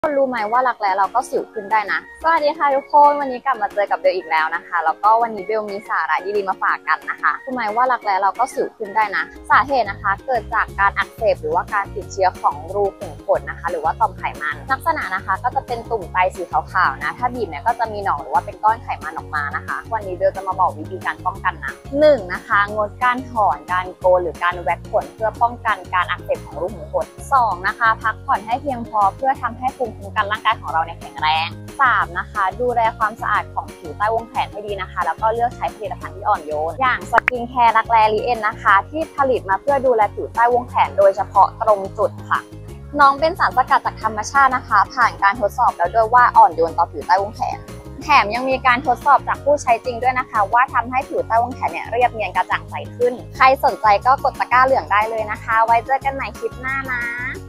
คนรู้ไหมว่ารักแร้เราก็สิวขึ้นได้นะสวัสดีค่ะทุกคนวันนี้กลับมาเจอกับเบลอีกแล้วนะคะแล้วก็วันนี้เบลมีสาระดีๆมาฝากกันนะคะรู้ไหมว่ารักแร้เราก็สิวขึ้นได้นะสาเหตุนะคะเกิดจากการอักเสบหรือว่าการติดเชื้อของรูขุมขนนะคะหรือว่าต่อมไขมันลักษณะนะคะก็จะเป็นตุ่มไตสีขาวๆนะถ้าบีบเนี่ยก็จะมีหนองหรือว่าเป็นก้อนไขมันออกมานะคะวันนี้เบลจะมาบอกวิธีการป้องกันนะ1นะคะงดการถอนการโกนหรือการแว็กขนเพื่อป้องกันการอักเสบของรูขุมขน2นะคะพักผ่อนให้เพียงพอเพื่อทำให้ภูมิคุ้มกันร่างกายของเราแข็งแรง3นะคะดูแลความสะอาดของผิวใต้วงแขนให้ดีนะคะแล้วก็เลือกใช้ผลิตภัณฑ์ที่อ่อนโยนอย่างสกินแคร์รักแร้ลีเอ็นนะคะที่ผลิตมาเพื่อดูแลผิวใต้วงแขนโดยเฉพาะตรงจุดค่ะน้องเป็นสารสกัดจากธรรมชาตินะคะผ่านการทดสอบแล้วด้วยว่าอ่อนโยนต่อผิวใต้วงแขนแถมยังมีการทดสอบจากผู้ใช้จริงด้วยนะคะว่าทำให้ผิวใต้วงแขนเนี่ยเรียบเนียนกระจ่างใสขึ้นใครสนใจก็กดตะกร้าเหลืองได้เลยนะคะไว้เจอกันใหม่คลิปหน้านะ